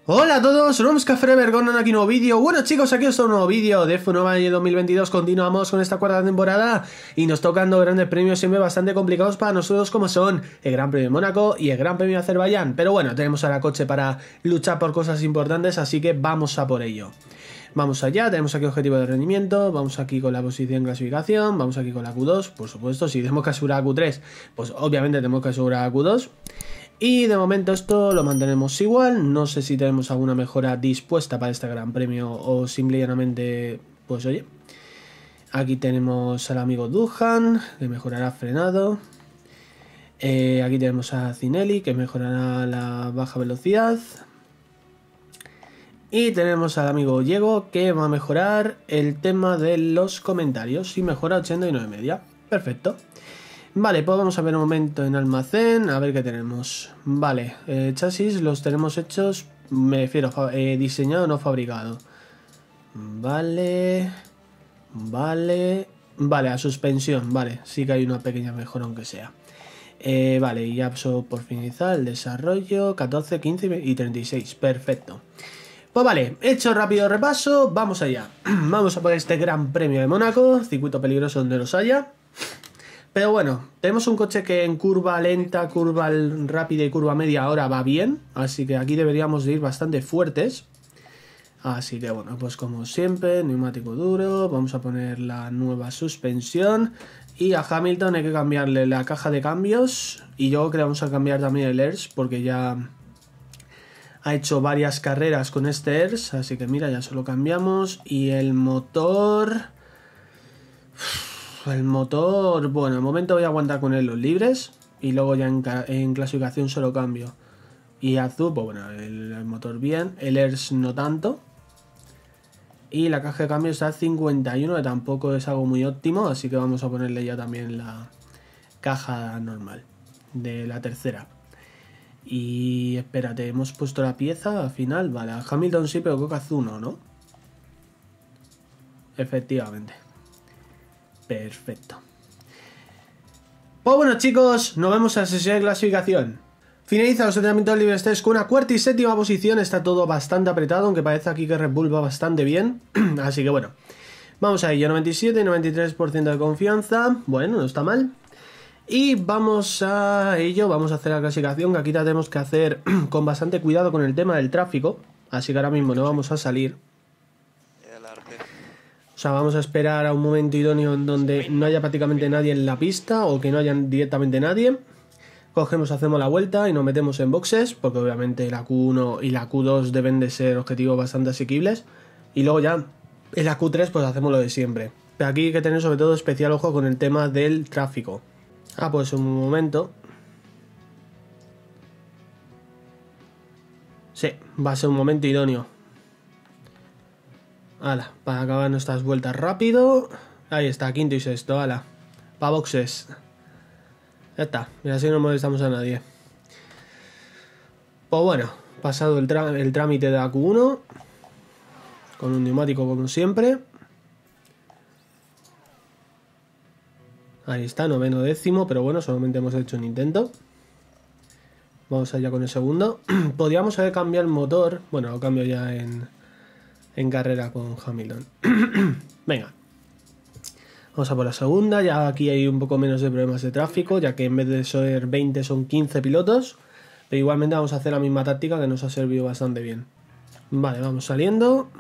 Hola a todos, Romska Forever con aquí nuevo vídeo. Bueno chicos, aquí está un nuevo vídeo de F1 Manager 2022. Continuamos con esta cuarta temporada y nos tocan dos grandes premios siempre bastante complicados para nosotros, como son el Gran Premio de Mónaco y el Gran Premio de Azerbaiyán. Pero bueno, tenemos ahora coche para luchar por cosas importantes, así que vamos a por ello. Vamos allá, tenemos aquí objetivo de rendimiento, vamos aquí con la posición clasificación, vamos aquí con la Q2, por supuesto, si tenemos que asegurar a Q3, pues obviamente tenemos que asegurar a Q2. Y de momento esto lo mantenemos igual, no sé si tenemos alguna mejora dispuesta para este gran premio o simplemente, pues oye, aquí tenemos al amigo Duhan, que mejorará frenado. Aquí tenemos a Zinelli, que mejorará la baja velocidad. Y tenemos al amigo Diego, que va a mejorar el tema de los comentarios y mejora 89 media. Perfecto. Vale, pues vamos a ver un momento en almacén, a ver qué tenemos. Vale, chasis los tenemos hechos, me refiero, diseñado, no fabricado. Vale, a suspensión, vale, sí que hay una pequeña mejora aunque sea. Vale, y ya por finalizar el desarrollo, 14, 15 y 36, perfecto. Pues vale, hecho rápido repaso, vamos allá. Vamos a por este Gran Premio de Mónaco, circuito peligroso donde los haya. Pero bueno, tenemos un coche que en curva lenta, curva rápida y curva media ahora va bien. Así que aquí deberíamos de ir bastante fuertes. Así que bueno, pues como siempre, neumático duro. Vamos a poner la nueva suspensión. Y a Hamilton hay que cambiarle la caja de cambios. Y yo creo que vamos a cambiar también el ERS porque ya ha hecho varias carreras con este ERS. Así que mira, ya se lo cambiamos. Y el motor... bueno, de momento voy a aguantar con él los libres y luego ya en clasificación se lo cambio. Y azul, pues bueno, el motor bien, el ERS no tanto. Y la caja de cambio está a 51, que tampoco es algo muy óptimo, así que vamos a ponerle ya también la caja normal de la tercera. Y espérate, hemos puesto la pieza al final, vale, a Hamilton sí, pero creo que azul no, efectivamente. Perfecto. Pues bueno chicos, nos vemos en la sesión de clasificación. Finaliza los entrenamientos libres 3 con una cuarta y séptima posición. Está todo bastante apretado, aunque parece aquí que Red Bull va bastante bien. Así que bueno, vamos a ello, 97 y 93% de confianza. Bueno, no está mal. Y vamos a ello, vamos a hacer la clasificación, que aquí la tenemos que hacer con bastante cuidado con el tema del tráfico. Así que ahora mismo no vamos a salir. O sea, vamos a esperar a un momento idóneo en donde no haya prácticamente nadie en la pista o que no haya directamente nadie. Cogemos, hacemos la vuelta y nos metemos en boxes, porque obviamente la Q1 y la Q2 deben de ser objetivos bastante asequibles. Y luego ya en la Q3 pues hacemos lo de siempre. Pero aquí hay que tener sobre todo especial ojo con el tema del tráfico. Pues un momento. Sí, va a ser un momento idóneo. Ala, para acabar nuestras vueltas rápido. Ahí está, quinto y sexto, ala. Pa' boxes. Ya está, y así no molestamos a nadie. Pues bueno, pasado el trámite de la Q1. Con un neumático como siempre. Ahí está, noveno décimo, pero bueno, solamente hemos hecho un intento. Vamos allá con el segundo. Podríamos haber cambiado el motor. Bueno, lo cambio ya en carrera con Hamilton. Venga, vamos a por la segunda. Ya aquí hay un poco menos de problemas de tráfico, ya que en vez de ser 20 son 15 pilotos. Pero igualmente vamos a hacer la misma táctica, que nos ha servido bastante bien. Vale, vamos saliendo.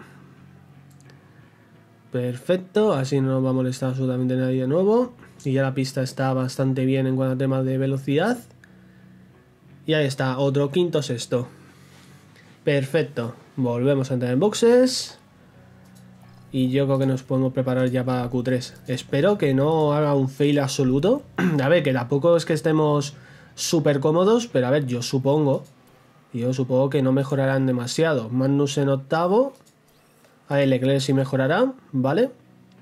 Perfecto, así no nos va a molestar absolutamente nadie de nuevo. Y ya la pista está bastante bien en cuanto a temas de velocidad. Y ahí está, otro quinto sexto. Perfecto, volvemos a entrar en boxes. Y yo creo que nos podemos preparar ya para Q3. Espero que no haga un fail absoluto. A ver, que tampoco es que estemos súper cómodos, pero a ver, yo supongo que no mejorarán demasiado. Magnus en octavo. A ver, Leclerc sí mejorará, ¿vale?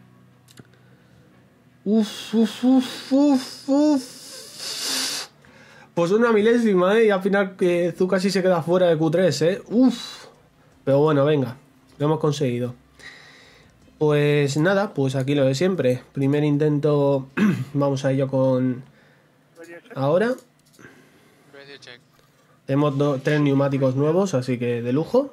Pues una milésima, y al final que Zu casi se queda fuera de Q3, Pero bueno, venga, lo hemos conseguido. Pues nada, pues aquí lo de siempre. Primer intento, vamos a ello con... Ahora. Tenemos 3 neumáticos nuevos, así que de lujo.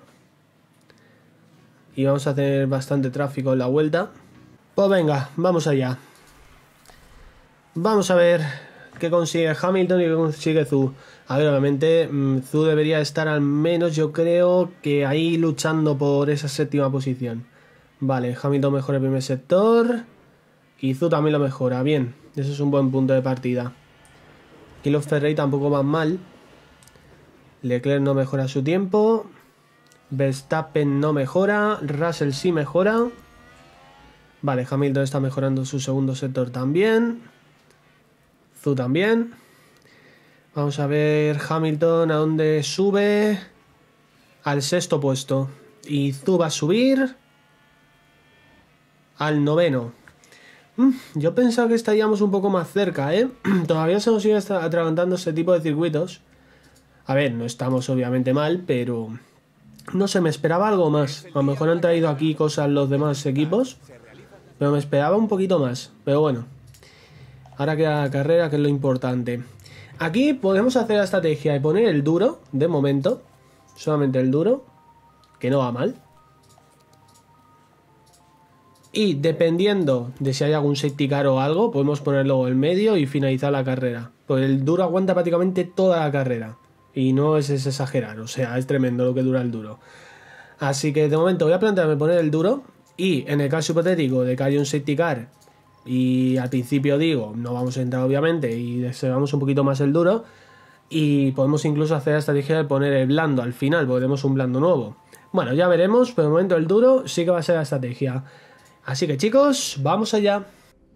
Y vamos a tener bastante tráfico en la vuelta. Pues venga, vamos allá. Vamos a ver qué consigue Hamilton y qué consigue Zhou. A ver, obviamente Zhou debería estar al menos, yo creo, que ahí luchando por esa séptima posición. Vale, Hamilton mejora el primer sector. Y Zhou también lo mejora. Bien, eso es un buen punto de partida. Aquí los Ferrari tampoco van mal. Leclerc no mejora su tiempo. Verstappen no mejora. Russell sí mejora. Vale, Hamilton está mejorando su segundo sector también. Zhou también. Vamos a ver Hamilton a dónde sube. Al 6º puesto. Y Zhou va a subir al 9º. Yo pensaba que estaríamos un poco más cerca, ¿eh? Todavía se nos sigue atragantando este tipo de circuitos. A ver, no estamos obviamente mal, pero... No sé, me esperaba algo más. A lo mejor han traído aquí cosas los demás equipos, pero me esperaba un poquito más. Pero bueno, ahora queda la carrera, que es lo importante. Aquí podemos hacer la estrategia de poner el duro, de momento. Solamente el duro, que no va mal. Y dependiendo de si hay algún safety car o algo, podemos ponerlo en medio y finalizar la carrera. Pues el duro aguanta prácticamente toda la carrera. Y no es exagerar, o sea, es tremendo lo que dura el duro. Así que de momento voy a plantearme poner el duro. Y en el caso hipotético de que haya un safety car y al principio digo, no vamos a entrar obviamente y deseamos un poquito más el duro, y podemos incluso hacer la estrategia de poner el blando al final, porque tenemos un blando nuevo. Bueno, ya veremos, pero de momento el duro sí que va a ser la estrategia. Así que chicos, vamos allá.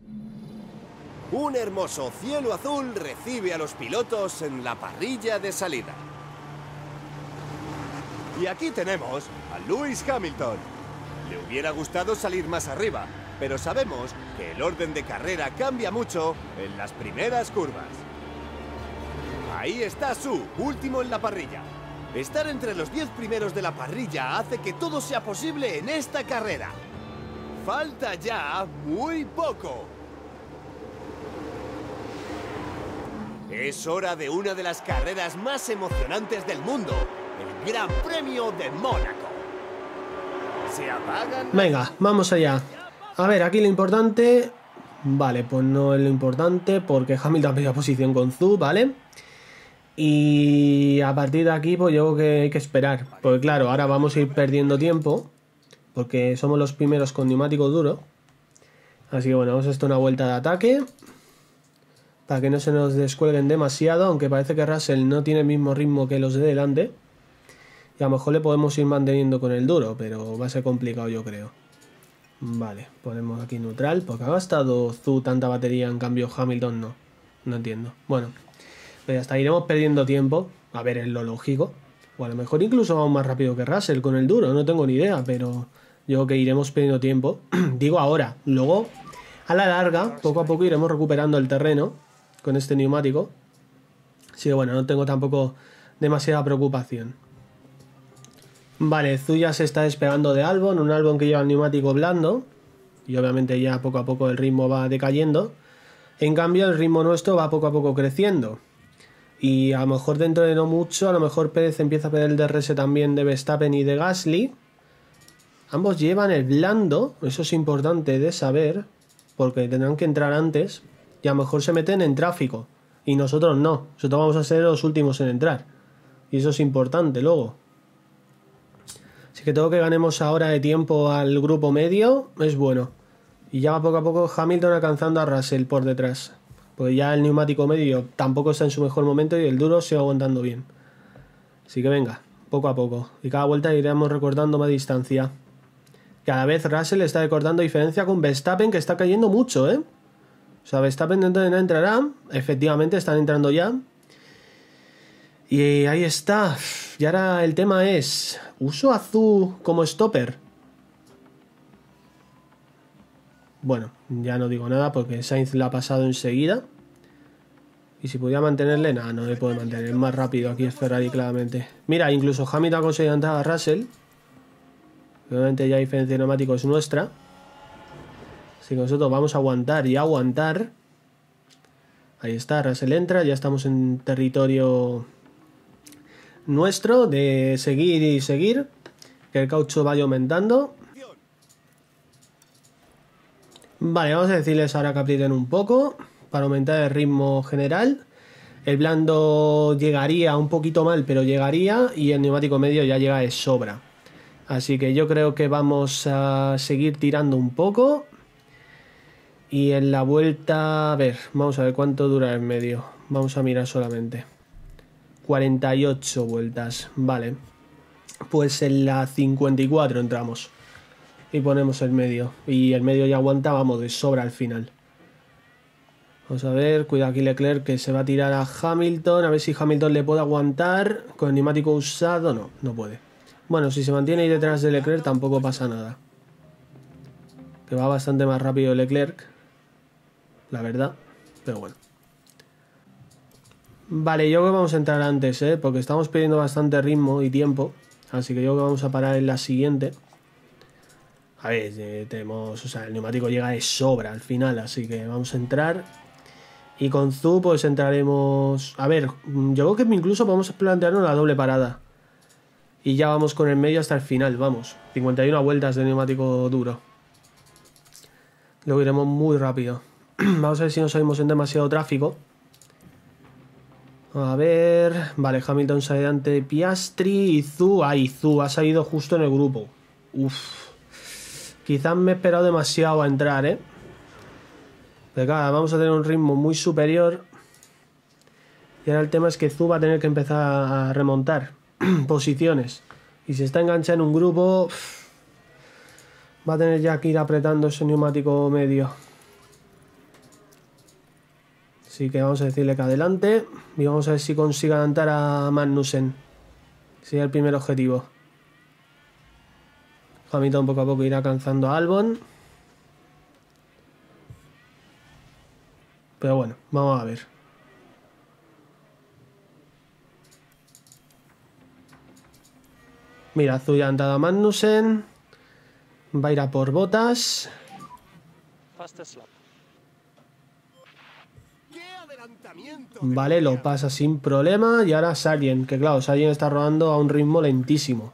Un hermoso cielo azul recibe a los pilotos en la parrilla de salida. Y aquí tenemos a Lewis Hamilton. Le hubiera gustado salir más arriba, pero sabemos que el orden de carrera cambia mucho en las primeras curvas. Ahí está Zhou, último en la parrilla. Estar entre los 10 primeros de la parrilla hace que todo sea posible en esta carrera. Falta ya muy poco. Es hora de una de las carreras más emocionantes del mundo, el Gran Premio de Mónaco. Se apagan... Venga, vamos allá. A ver, aquí lo importante... Vale, pues no es lo importante porque Hamilton ha perdido posición con Zhou, ¿vale? Y a partir de aquí pues yo creo que hay que esperar. Porque claro, ahora vamos a ir perdiendo tiempo porque somos los primeros con neumático duro. Así que bueno, vamos a hacer una vuelta de ataque para que no se nos descuelguen demasiado, aunque parece que Russell no tiene el mismo ritmo que los de delante. Y a lo mejor le podemos ir manteniendo con el duro, pero va a ser complicado yo creo. Vale, ponemos aquí neutral, porque ha gastado Zhou tanta batería, en cambio Hamilton no. No entiendo. Bueno, pues ya está, iremos perdiendo tiempo. A ver, es lo lógico. O a lo mejor incluso vamos más rápido que Russell con el duro, no tengo ni idea, pero yo creo que iremos perdiendo tiempo. Digo ahora, luego a la larga, poco a poco iremos recuperando el terreno con este neumático. Así que bueno, no tengo tampoco demasiada preocupación. Vale, Zhou ya se está despegando de Albon, un Albon que lleva el neumático blando. Y obviamente ya poco a poco el ritmo va decayendo. En cambio el ritmo nuestro va poco a poco creciendo. Y a lo mejor dentro de no mucho, a lo mejor Pérez empieza a perder el DRS también de Verstappen y de Gasly. Ambos llevan el blando, eso es importante de saber, porque tendrán que entrar antes. Y a lo mejor se meten en tráfico. Y nosotros no, nosotros vamos a ser los últimos en entrar. Y eso es importante luego. Así que todo que ganemos ahora de tiempo al grupo medio es bueno. Y ya va poco a poco Hamilton alcanzando a Russell por detrás. Pues ya el neumático medio tampoco está en su mejor momento y el duro se va aguantando bien. Así que venga, poco a poco. Y cada vuelta iremos recortando más distancia. Cada vez Russell está recortando diferencia con Verstappen, que está cayendo mucho, ¿eh? O sea, Verstappen dentro de nada entrará. Efectivamente, están entrando ya. Y ahí está. Y ahora el tema es... ¿Uso a Zhou como stopper? Bueno, ya no digo nada porque Sainz la ha pasado enseguida. Y si podía mantenerle, nada, no le puede mantener. Es más rápido, aquí es Ferrari claramente. Mira, incluso Hamilton ha conseguido entrar a Russell. Obviamente ya la diferencia de neumático es nuestra. Así que nosotros vamos a aguantar y aguantar. Ahí está, Russell entra, ya estamos en territorio nuestro de seguir y seguir, que el caucho vaya aumentando. Vale, vamos a decirles ahora que aprieten un poco para aumentar el ritmo general. El blando llegaría un poquito mal, pero llegaría, y el neumático medio ya llega de sobra. Así que yo creo que vamos a seguir tirando un poco. Y en la vuelta, a ver, vamos a ver cuánto dura el medio. Vamos a mirar solamente. 48 vueltas, vale. Pues en la 54 entramos. Y ponemos el medio. Y el medio ya aguanta, vamos, de sobra al final. Vamos a ver, cuidado aquí Leclerc, que se va a tirar a Hamilton. A ver si Hamilton le puede aguantar. Con el neumático usado, no, no puede. Bueno, si se mantiene ahí detrás de Leclerc tampoco pasa nada. Que va bastante más rápido Leclerc, la verdad. Pero bueno. Vale, yo creo que vamos a entrar antes, porque estamos perdiendo bastante ritmo y tiempo. Así que yo creo que vamos a parar en la siguiente. A ver, tenemos... O sea, el neumático llega de sobra al final, así que vamos a entrar. Y con Zhu pues entraremos... A ver, yo creo que incluso podemos plantearnos la doble parada. Y ya vamos con el medio hasta el final, vamos. 51 vueltas de neumático duro. Lo iremos muy rápido. Vamos a ver si no salimos en demasiado tráfico. A ver... Vale, Hamilton sale delante de Piastri y Zhu... Ay, Zhu ha salido justo en el grupo. Uff. Quizás me he esperado demasiado a entrar, Pero claro, vamos a tener un ritmo muy superior. Y ahora el tema es que Zhu va a tener que empezar a remontar posiciones. Y si está enganchado en un grupo, va a tener ya que ir apretando ese neumático medio. Así que vamos a decirle que adelante. Y vamos a ver si consigue adelantar a Magnussen. Sería el primer objetivo. Hamilton poco a poco irá alcanzando a Albon. Pero bueno, vamos a ver. Mira, Zhu ya ha entrado a Magnussen. Va a ir a por Bottas. Vale, lo pasa sin problema. Y ahora Sargent, que claro, Sargent está rodando a un ritmo lentísimo.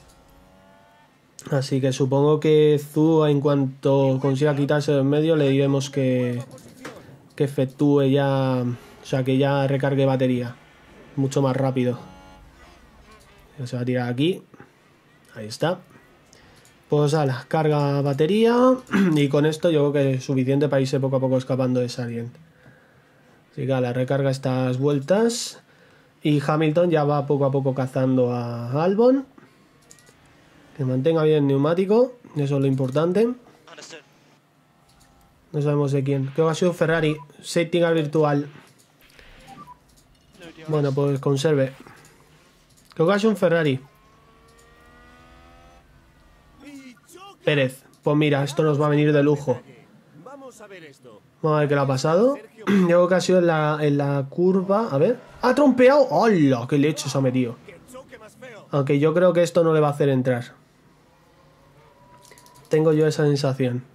Así que supongo que Zhu, en cuanto consiga quitarse del medio, le diremos que efectúe ya... O sea, que ya recargue batería. Mucho más rápido. Ya se va a tirar aquí. Ahí está. Pues ala, carga batería. Y con esto yo creo que es suficiente para irse poco a poco escapando de Sargent. Así que ala, recarga estas vueltas. Y Hamilton ya va poco a poco cazando a Albon. Que mantenga bien el neumático. Eso es lo importante. No sabemos de quién. Creo que ha sido Ferrari. Safety car virtual. Bueno, pues conserve. Creo que ha sido un Ferrari. Pérez. Pues mira, esto nos va a venir de lujo. Vamos a ver qué le ha pasado. Yo creo que ha sido en la curva. A ver. ¡Ha trompeado! ¡Hola! ¡Qué leche se ha metido! Aunque yo creo que esto no le va a hacer entrar. Tengo yo esa sensación.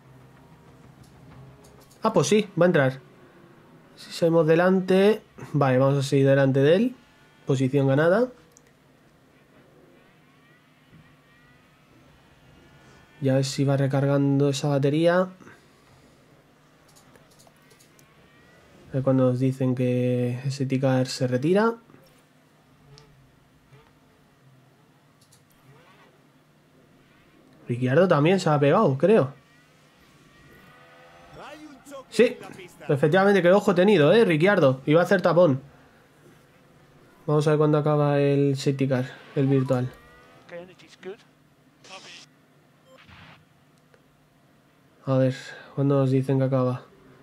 Ah, pues sí, va a entrar. Si salimos delante... Vale, vamos a seguir delante de él. Posición ganada. Y a ver si va recargando esa batería. A ver cuando nos dicen que ese ticker se retira. Ricciardo también se ha pegado, creo. Sí, efectivamente, qué ojo tenido, Ricciardo. Iba a hacer tapón. Vamos a ver cuándo acaba el safety car, el virtual. A ver, ¿cuándo nos dicen que acaba?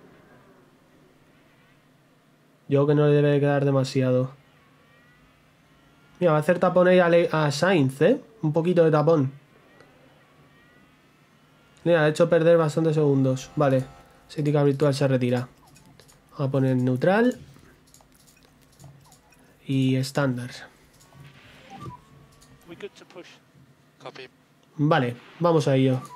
Yo creo que no le debe quedar demasiado. Mira, va a hacer tapón ahí a Sainz, Un poquito de tapón. Mira, ha hecho perder bastantes segundos. Vale, safety car virtual se retira. Vamos a poner neutral. Y estándar. Vale, vamos a ello.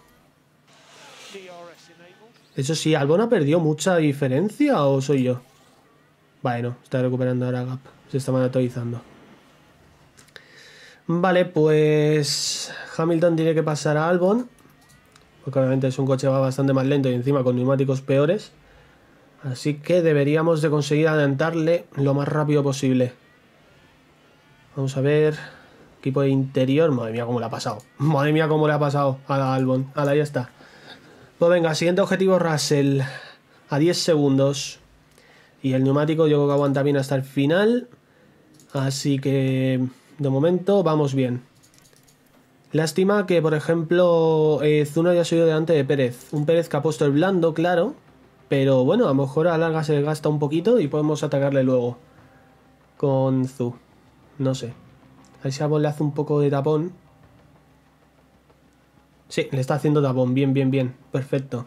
Eso sí, ¿Albon ha perdido mucha diferencia o soy yo? Vale, no, está recuperando ahora gap. Se está actualizando. Vale, pues Hamilton tiene que pasar a Albon, porque obviamente es un coche va bastante más lento y encima con neumáticos peores. Así que deberíamos de conseguir adelantarle lo más rápido posible. Vamos a ver. Equipo de interior. Madre mía cómo le ha pasado. Madre mía cómo le ha pasado a la Albon. Ahí está. Pues venga, siguiente objetivo Russell. A 10 segundos. Y el neumático yo creo que aguanta bien hasta el final. Así que de momento vamos bien. Lástima que por ejemplo Zuno haya subido delante de Pérez. Un Pérez que ha puesto el blando, claro. Pero bueno, a lo mejor a la larga se gasta un poquito y podemos atacarle luego. Con Zu. No sé. A ver si Albon le hace un poco de tapón. Sí, le está haciendo tapón. Bien, bien, bien. Perfecto.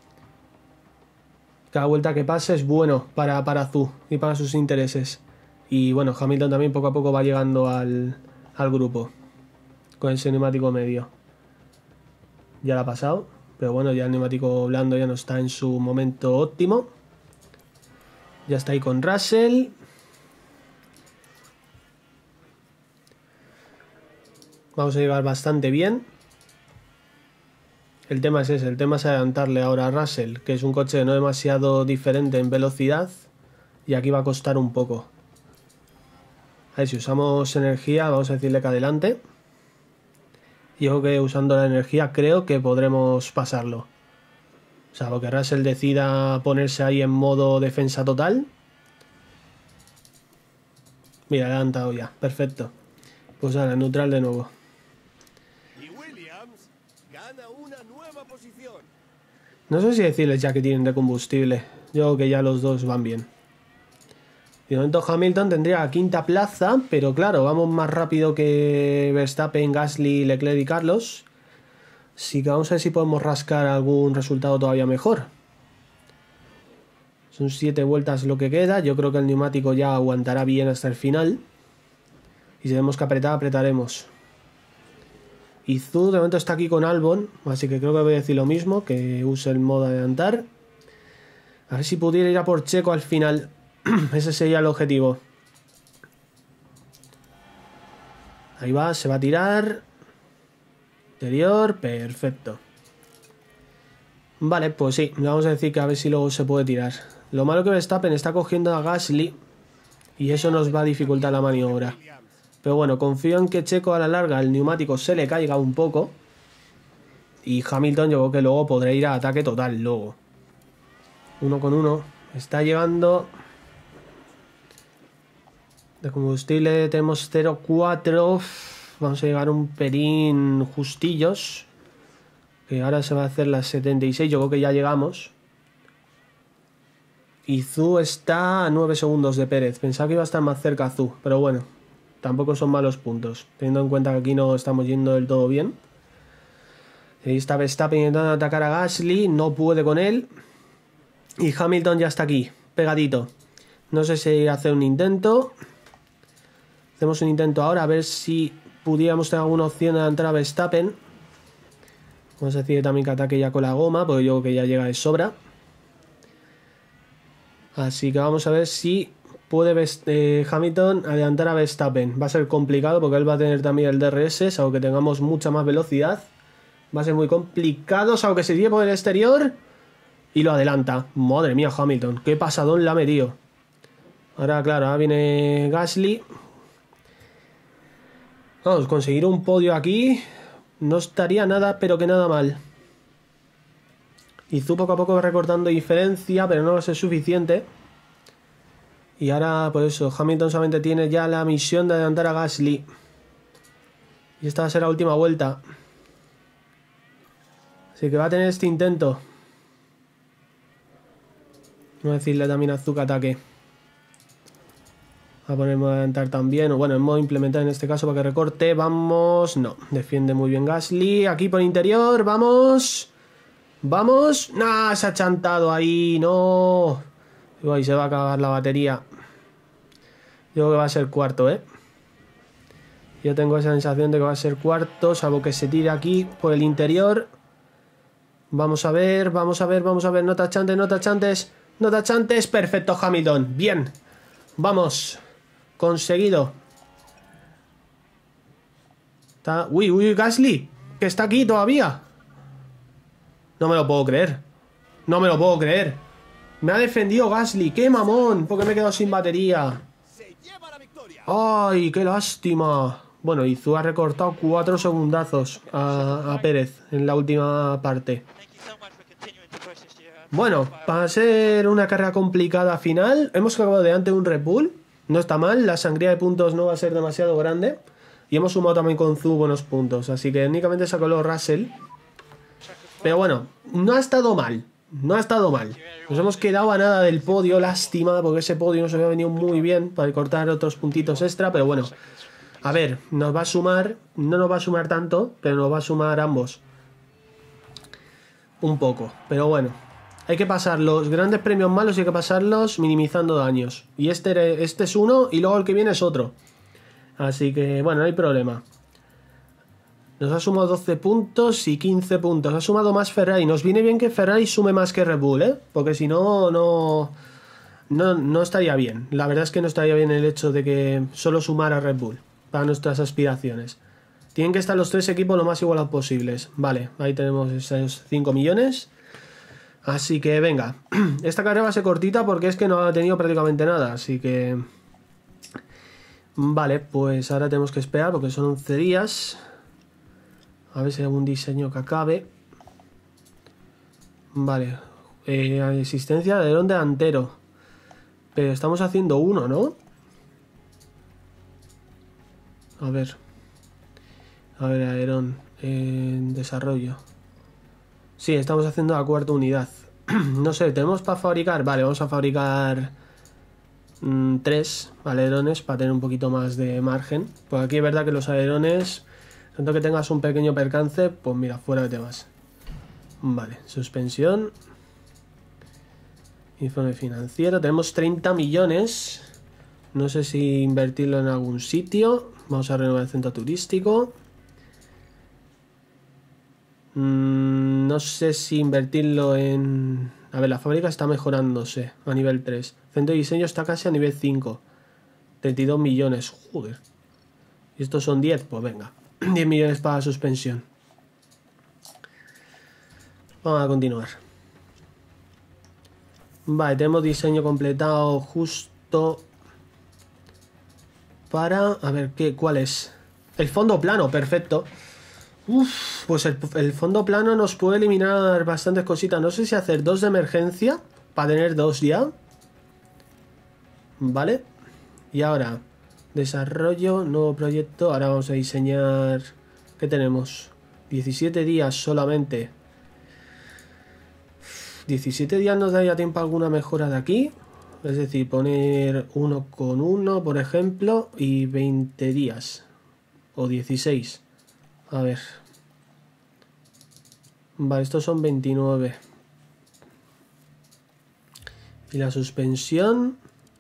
Cada vuelta que pase es bueno para Zu y para sus intereses. Y bueno, Hamilton también poco a poco va llegando al grupo. Con ese neumático medio. Ya lo ha pasado. Pero bueno, ya el neumático blando ya no está en su momento óptimo. Ya está ahí con Russell. Vamos a llegar bastante bien. El tema es ese, el tema es adelantarle ahora a Russell, que es un coche no demasiado diferente en velocidad. Y aquí va a costar un poco. A ver, si usamos energía, vamos a decirle que adelante. Yo creo que usando la energía creo que podremos pasarlo. O sea, porque Russell decida ponerse ahí en modo defensa total. Mira, adelantado ya, perfecto. Pues ahora, neutral de nuevo. Y Williams gana una nueva posición. No sé si decirles ya que tienen de combustible. Yo creo que ya los dos van bien. De momento Hamilton tendría la quinta plaza, pero claro, vamos más rápido que Verstappen, Gasly, Leclerc y Carlos. Así que vamos a ver si podemos rascar algún resultado todavía mejor. Son 7 vueltas lo que queda. Yo creo que el neumático ya aguantará bien hasta el final. Y si tenemos que apretar, apretaremos. Y Zu de momento está aquí con Albon, así que creo que voy a decir lo mismo, que use el modo adelantar. A ver si pudiera ir a por Checo al final. Ese sería el objetivo. Ahí va, se va a tirar. Interior, perfecto. Vale, pues sí, le vamos a decir que a ver si luego se puede tirar. Lo malo que Verstappen está cogiendo a Gasly y eso nos va a dificultar la maniobra. Pero bueno, confío en que Checo a la larga el neumático se le caiga un poco. Y Hamilton yo creo que luego podrá ir a ataque total luego. 1 con 1. Está llevando... De combustible tenemos 0,4. Vamos a llegar un pelín justillos. Que ahora se va a hacer las 76. Yo creo que ya llegamos. Y Zu está a 9 segundos de Pérez. Pensaba que iba a estar más cerca Zu. Pero bueno, tampoco son malos puntos. Teniendo en cuenta que aquí no estamos yendo del todo bien. Ahí está Verstappen intentando atacar a Gasly. No puede con él. Y Hamilton ya está aquí, pegadito. No sé si hacer un intento. Hacemos un intento ahora a ver si pudiéramos tener alguna opción de adelantar a Verstappen. Vamos a decir también que ataque ya con la goma, porque yo creo que ya llega de sobra. Así que vamos a ver si puede Hamilton adelantar a Verstappen. Va a ser complicado porque él va a tener también el DRS, aunque tengamos mucha más velocidad. Va a ser muy complicado, aunque se tire por el exterior. Y lo adelanta. Madre mía, Hamilton, qué pasadón la ha metido. Ahora, claro, ahora viene Gasly. Vamos, conseguir un podio aquí no estaría nada, pero que nada mal. Y Zu poco a poco va recortando diferencia, pero no va a ser suficiente. Y ahora, por eso, Hamilton solamente tiene ya la misión de adelantar a Gasly. Y esta va a ser la última vuelta. Así que va a tener este intento. Vamos a decirle también a Zu que ataque. Va a poner modo adelantar también. O bueno, en modo implementar en este caso para que recorte. Vamos. No, defiende muy bien Gasly. Aquí por interior. Vamos. Vamos. Nah, se ha chantado ahí. No. Y se va a acabar la batería. Yo creo que va a ser cuarto, ¿eh? Yo tengo esa sensación de que va a ser cuarto. Salvo que se tire aquí por el interior. Vamos a ver, vamos a ver, vamos a ver. No tachantes, no tachantes. No tachantes. Perfecto, Hamilton. Bien. Vamos. Conseguido. Está... Uy, uy, Gasly, que está aquí todavía. No me lo puedo creer. No me lo puedo creer. Me ha defendido Gasly, qué mamón, porque me he quedado sin batería. Ay, qué lástima. Bueno, Izu ha recortado 4 segundazos a Pérez en la última parte. Bueno, para ser una carrera complicada final, hemos acabado delante de un Red Bull. No está mal, la sangría de puntos no va a ser demasiado grande. Y hemos sumado también con Zu buenos puntos. Así que únicamente sacó los Russell. Pero bueno, no ha estado mal. No ha estado mal. Nos hemos quedado a nada del podio, lástima, porque ese podio nos había venido muy bien para cortar otros puntitos extra. Pero bueno, a ver, nos va a sumar, no nos va a sumar tanto, pero nos va a sumar ambos. Un poco, pero bueno. Hay que pasar los grandes premios malos y hay que pasarlos minimizando daños. Y este es uno y luego el que viene es otro. Así que, bueno, no hay problema. Nos ha sumado 12 puntos y 15 puntos. Ha sumado más Ferrari. Nos viene bien que Ferrari sume más que Red Bull, ¿eh? Porque si no, no estaría bien. La verdad es que no estaría bien el hecho de que solo sumara Red Bull para nuestras aspiraciones. Tienen que estar los 3 equipos lo más igualados posibles. Vale, ahí tenemos esos 5 millones. Así que venga, esta carrera va a ser cortita porque es que no ha tenido prácticamente nada, así que... Vale, pues ahora tenemos que esperar porque son 11 días. A ver si hay algún diseño que acabe. Vale, existencia de alerón delantero. Pero estamos haciendo uno, ¿no? A ver, alerón en desarrollo. Sí, estamos haciendo la 4ª unidad. No sé, ¿tenemos para fabricar? Vale, vamos a fabricar 3 alerones para tener un poquito más de margen. Pues aquí es verdad que los alerones, tanto que tengas un pequeño percance, pues mira, fuera de temas. Vale, suspensión. Informe financiero. Tenemos 30 millones. No sé si invertirlo en algún sitio. Vamos a renovar el centro turístico. No sé si invertirlo en... A ver, la fábrica está mejorándose a nivel 3. Centro de diseño está casi a nivel 5. 32 millones, joder. ¿Y estos son 10? Pues venga. 10 millones para la suspensión. Vamos a continuar. Vale, tenemos diseño completado justo para... A ver, ¿cuál es? El fondo plano, perfecto. Uf, pues el fondo plano nos puede eliminar bastantes cositas. No sé si hacer 2 de emergencia para tener 2 ya. Vale. Y ahora, desarrollo, nuevo proyecto. Ahora vamos a diseñar... ¿Qué tenemos? 17 días solamente. 17 días nos daría tiempo a alguna mejora de aquí. Es decir, poner 1,1 por ejemplo. Y 20 días. O 16. A ver. Vale, estos son 29. Y la suspensión...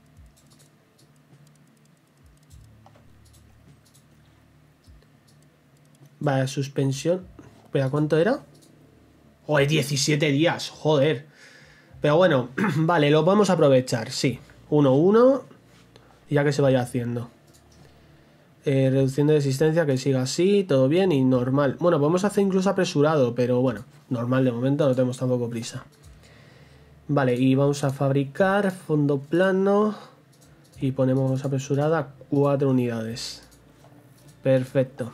Vale, suspensión... ¿Pero cuánto era? ¡Oh, 17 días! ¡Joder! Pero bueno, vale, lo podemos aprovechar, sí. 1,1. Ya que se vaya haciendo. Reducción de resistencia, que siga así, todo bien y normal. Bueno, podemos hacer incluso apresurado, pero bueno, normal de momento, no tenemos tampoco prisa. Vale, y vamos a fabricar fondo plano y ponemos apresurada 4 unidades. Perfecto.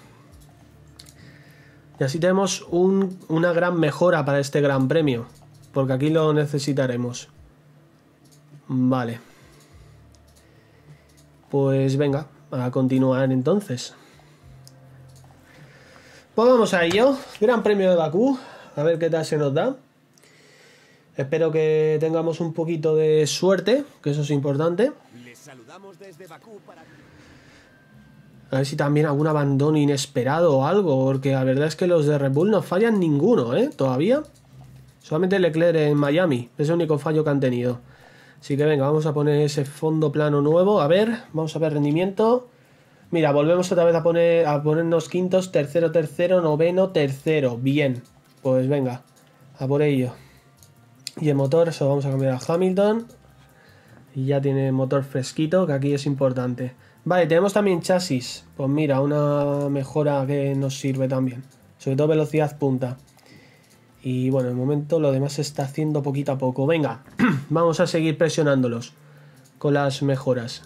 Y así tenemos una gran mejora para este gran premio, porque aquí lo necesitaremos. Vale. Pues venga. A continuar entonces. Pues vamos a ello. Gran premio de Bakú. A ver qué tal se nos da. Espero que tengamos un poquito de suerte, que eso es importante. Les saludamos desde Bakú para... A ver si también algún abandono inesperado o algo, porque la verdad es que los de Red Bull no fallan ninguno, todavía. Solamente Leclerc en Miami, es el único fallo que han tenido. Así que venga, vamos a poner ese fondo plano nuevo. A ver, vamos a ver rendimiento. Mira, volvemos otra vez a ponernos quintos, tercero, noveno, tercero. Bien, pues venga, a por ello. Y el motor, eso vamos a cambiar a Hamilton. Y ya tiene motor fresquito, que aquí es importante. Vale, tenemos también chasis. Pues mira, una mejora que nos sirve también. Sobre todo velocidad punta. Y bueno, de momento lo demás se está haciendo poquito a poco. Venga, vamos a seguir presionándolos con las mejoras.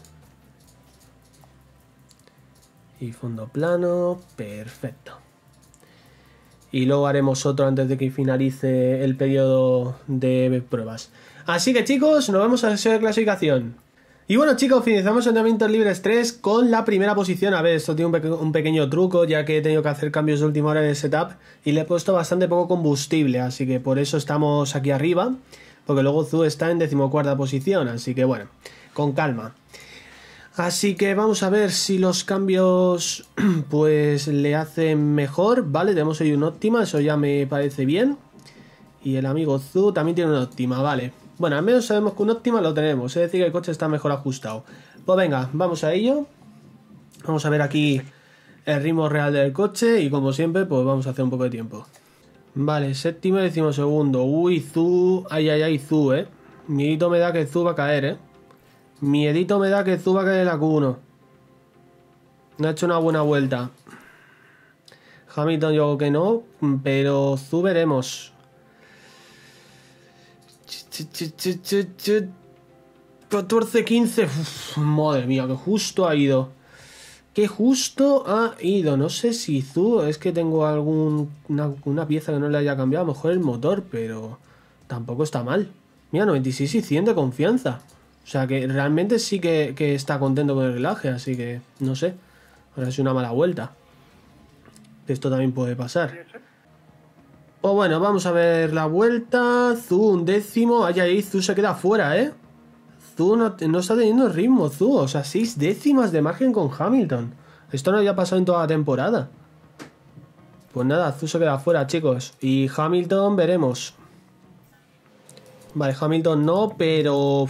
Y fondo plano, perfecto. Y luego haremos otro antes de que finalice el periodo de pruebas. Así que chicos, nos vemos a la sesión de clasificación. Y bueno chicos, finalizamos entrenamientos libres 3 con la primera posición. A ver, esto tiene un pequeño truco, ya que he tenido que hacer cambios de última hora en el setup y le he puesto bastante poco combustible, así que por eso estamos aquí arriba, porque luego Zu está en 14ª posición, así que bueno, con calma. Así que vamos a ver si los cambios pues le hacen mejor. Vale, tenemos hoy un óptima, eso ya me parece bien. Y el amigo Zu también tiene un óptima, vale. Bueno, al menos sabemos que un óptima lo tenemos, es decir que el coche está mejor ajustado. Pues venga, vamos a ello. Vamos a ver aquí el ritmo real del coche y como siempre pues vamos a hacer un poco de tiempo. Vale, séptimo y 12º. Uy, Zu, ay, ay, ay, Zu, Miedito me da que Zu va a caer, Miedito me da que Zu va a caer en la Q1. No ha hecho una buena vuelta. Hamilton yo creo que no, pero Zu veremos. 14-15. Madre mía, que justo ha ido. Que justo ha ido. No sé si Zu, es que tengo una pieza que no le haya cambiado. A lo mejor el motor, pero tampoco está mal. Mira, 96 y 100 de confianza. O sea que realmente sí que está contento con el relaje. Así que no sé. Ahora es una mala vuelta. Esto también puede pasar. Pues bueno, vamos a ver la vuelta. Zu, 11º. Ay, ay, Zu se queda fuera, Zu no está teniendo ritmo, Zu. O sea, 6 décimas de margen con Hamilton. Esto no había pasado en toda la temporada. Pues nada, Zu se queda fuera, chicos. Y Hamilton veremos. Vale, Hamilton no, pero...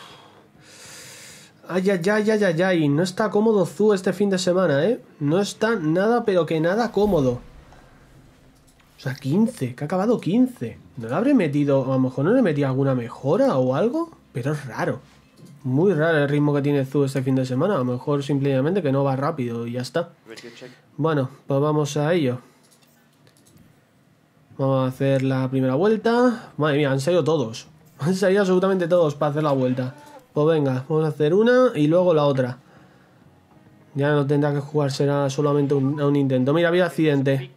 Ay, ay, ay, ay, ay, ay. No está cómodo Zu este fin de semana, No está nada, pero que nada cómodo. O sea, 15, que ha acabado 15. ¿No le habré metido, a lo mejor no le metí alguna mejora o algo? Pero es raro. Muy raro el ritmo que tiene Zu este fin de semana. A lo mejor simplemente que no va rápido y ya está. Bueno, pues vamos a ello. Vamos a hacer la primera vuelta. Madre mía, han salido todos. Han salido absolutamente todos para hacer la vuelta. Pues venga, vamos a hacer una y luego la otra. Ya no tendrá que jugar, será solamente un intento. Mira, había accidente.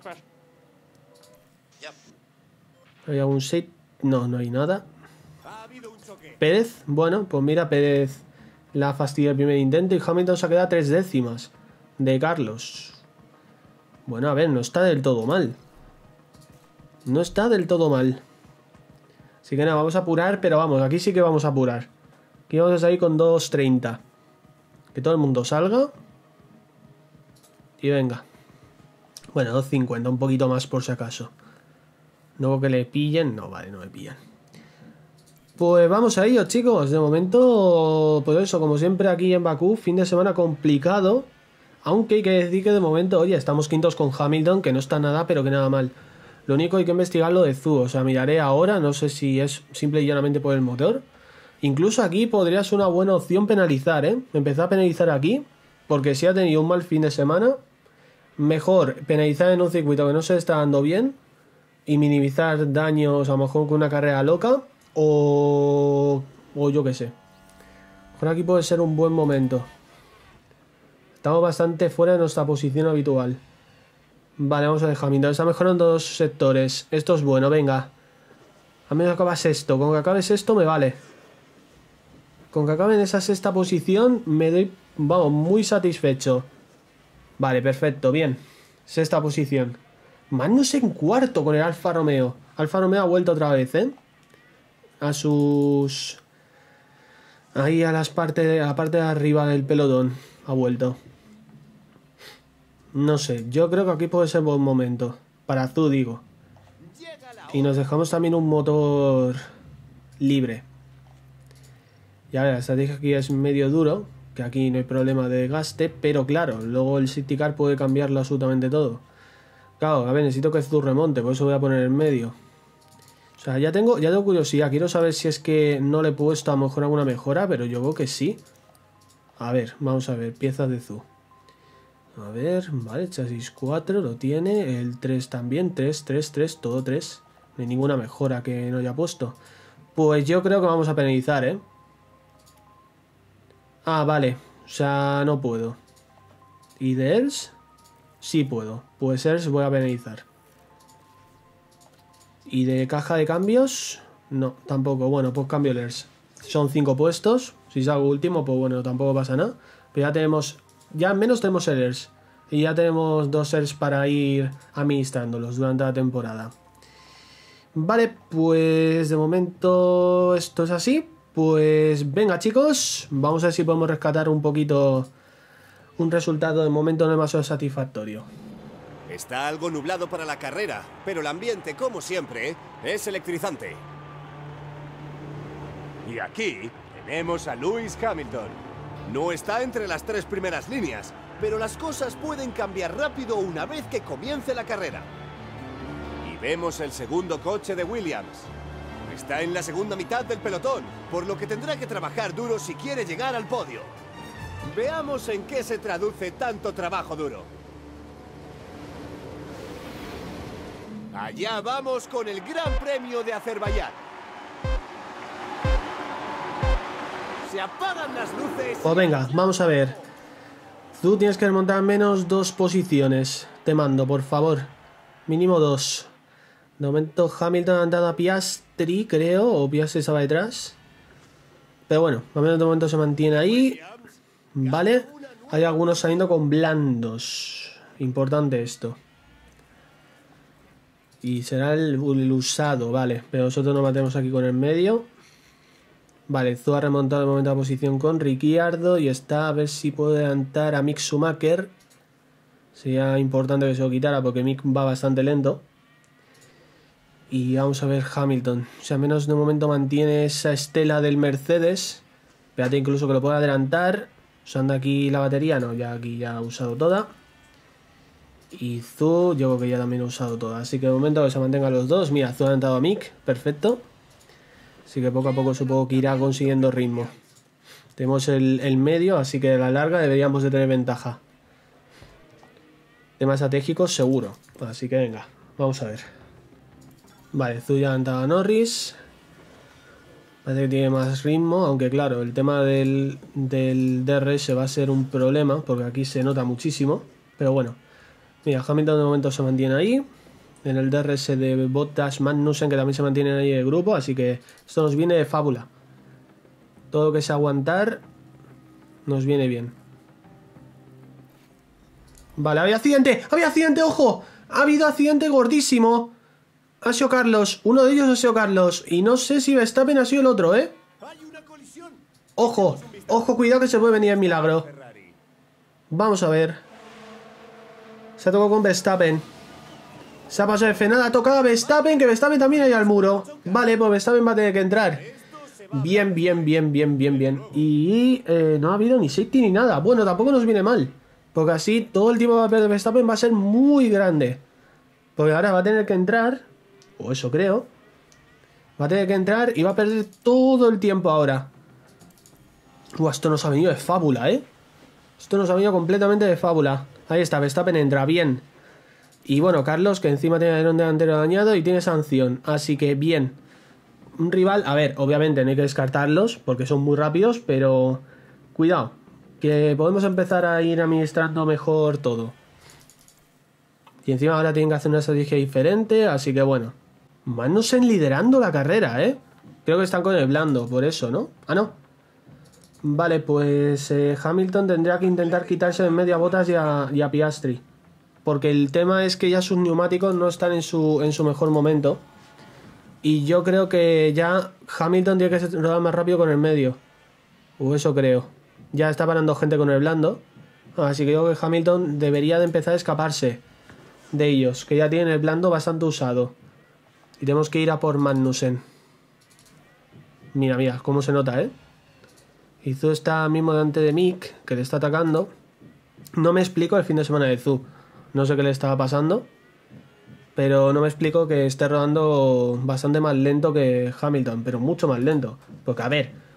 ¿Hay algún set? No, no hay nada. Pérez, bueno, pues mira, Pérez la fastidia el primer intento y Hamilton se ha quedado 3 décimas de Carlos. Bueno, a ver, no está del todo mal. No está del todo mal. Así que nada, vamos a apurar, pero vamos, aquí sí que vamos a apurar. Aquí vamos a salir con 2.30. Que todo el mundo salga. Y venga. Bueno, 2.50, un poquito más por si acaso. Luego que le pillen. No, vale, no me pillan. Pues vamos a ello, chicos. De momento, pues eso, como siempre aquí en Bakú, fin de semana complicado. Aunque hay que decir que de momento, oye, estamos quintos con Hamilton, que no está nada, pero que nada mal. Lo único hay que investigar lo de Zu. O sea, miraré ahora, no sé si es simple y llanamente por el motor. Incluso aquí podría ser una buena opción penalizar, Empezar a penalizar aquí, porque si ha tenido un mal fin de semana, mejor penalizar en un circuito que no se está dando bien y minimizar daños a lo mejor con una carrera loca o yo que sé. Ahora aquí puede ser un buen momento. Estamos bastante fuera de nuestra posición habitual. Vale, vamos a dejar Hamilton. Está mejorando 2 sectores. Esto es bueno, venga. A menos que acabas esto. Con que acabes esto me vale. Con que acabe en esa 6ª posición me doy, vamos, muy satisfecho. Vale, perfecto, bien. 6ª posición. Magnus en 4º con el Alfa Romeo. Alfa Romeo ha vuelto otra vez, a sus... Ahí a la parte de arriba del pelotón. Ha vuelto. No sé, yo creo que aquí puede ser buen momento. Para Zu, digo. Y nos dejamos también un motor libre. Y a ver, la estrategia aquí es medio duro. Que aquí no hay problema de gaste. Pero claro, luego el safety car puede cambiarlo absolutamente todo. Claro, a ver, necesito que Zu remonte. Por eso voy a poner en medio. O sea, ya tengo curiosidad. Quiero saber si es que no le he puesto a lo mejor alguna mejora. Pero yo creo que sí. A ver, vamos a ver, piezas de Zu. A ver, vale, chasis 4 lo tiene, el 3 también, 3, 3, 3, todo 3. No hay ninguna mejora que no haya puesto. Pues yo creo que vamos a penalizar, ¿eh? Ah, vale, o sea, no puedo. ¿Y de ERS? Sí puedo, pues ERS voy a penalizar. ¿Y de caja de cambios? No, tampoco, bueno, pues cambio el ERS. Son 5 puestos, si salgo último, pues bueno, tampoco pasa nada. Pero ya tenemos, ya al menos tenemos el ERS. Y ya tenemos 2 ERS para ir administrándolos durante la temporada. Vale, pues de momento esto es así. Pues venga chicos, vamos a ver si podemos rescatar un poquito un resultado de momento no demasiado satisfactorio. Está algo nublado para la carrera, pero el ambiente, como siempre, es electrizante. Y aquí tenemos a Lewis Hamilton. No está entre las 3 primeras líneas, pero las cosas pueden cambiar rápido una vez que comience la carrera. Y vemos el segundo coche de Williams. Está en la segunda mitad del pelotón, por lo que tendrá que trabajar duro si quiere llegar al podio. Veamos en qué se traduce tanto trabajo duro. Allá vamos con el Gran Premio de Azerbaiyán. Se apagan las luces. Pues venga, vamos a ver. Tú tienes que remontar al menos 2 posiciones. Te mando, por favor. Mínimo 2. De momento Hamilton ha dado a Piastri, creo, o Piastri estaba detrás. Pero bueno, al menos de momento se mantiene ahí. Vale, hay algunos saliendo con blandos. Importante esto. Y será el usado, vale. Pero nosotros nos matemos aquí con el medio. Vale, Zu ha remontado de momento la posición con Ricciardo. Y está a ver si puede adelantar a Mick Schumacher. Sería importante que se lo quitara porque Mick va bastante lento. Y vamos a ver Hamilton. O sea, al menos de momento mantiene esa estela del Mercedes. Espérate incluso que lo pueda adelantar. Usando aquí la batería. No, ya aquí ya ha usado toda. Y Zu, yo creo que ya también ha usado toda. Así que de momento que se mantengan los dos. Mira, Zu ha adelantado a Mick. Perfecto. Así que poco a poco supongo que irá consiguiendo ritmo. Tenemos el medio, así que a la larga deberíamos de tener ventaja. Tema estratégico seguro. Así que venga, vamos a ver. Vale, Zu ya ha adelantado a Norris. Parece que tiene más ritmo, aunque claro, el tema del DRS va a ser un problema, porque aquí se nota muchísimo. Pero bueno, mira, Hamilton de momento se mantiene ahí. En el DRS de Bottas, Magnussen, que también se mantienen ahí el grupo, así que esto nos viene de fábula. Todo lo que sea aguantar nos viene bien. Vale, había accidente, ojo. Ha habido accidente gordísimo. Ha sido Carlos, uno de ellos ha sido Carlos. Y no sé si Verstappen ha sido el otro, ¿eh? Ojo, ojo, cuidado que se puede venir el milagro. Vamos a ver. Se ha tocado con Verstappen. Se ha pasado de frenada, ha tocado a Verstappen, que Verstappen también hay al muro. Vale, pues Verstappen va a tener que entrar. Bien, bien, bien, bien, bien, bien. Y no ha habido ni safety ni nada. Bueno, tampoco nos viene mal. Porque así todo el tiempo de Verstappen va a ser muy grande. Porque ahora va a tener que entrar, o eso creo. Va a tener que entrar y va a perder todo el tiempo ahora. Esto nos ha venido de fábula, ¿eh? Esto nos ha venido completamente de fábula. Ahí está, Verstappen entra, bien. Y bueno, Carlos, que encima tiene el alerón delantero dañado y tiene sanción. Así que bien. Un rival, a ver, obviamente no hay que descartarlos porque son muy rápidos, pero cuidado, que podemos empezar a ir administrando mejor todo. Y encima ahora tienen que hacer una estrategia diferente, así que bueno. Magnussen liderando la carrera, ¿eh? Creo que están con el blando, por eso, ¿no? Ah, no. Vale, pues Hamilton tendría que intentar quitarse de en medio a Bottas y a Piastri. Porque el tema es que ya sus neumáticos no están en su mejor momento. Y yo creo que ya Hamilton tiene que rodar más rápido con el medio. O eso creo. Ya está parando gente con el blando. Así que creo que Hamilton debería de empezar a escaparse de ellos. Que ya tienen el blando bastante usado. Y tenemos que ir a por Magnussen. Mira, mira, cómo se nota, ¿eh? Y Zu está mismo delante de Mick, que le está atacando. No me explico el fin de semana de Zu. No sé qué le estaba pasando. Pero no me explico que esté rodando bastante más lento que Hamilton. Pero mucho más lento. Porque a ver,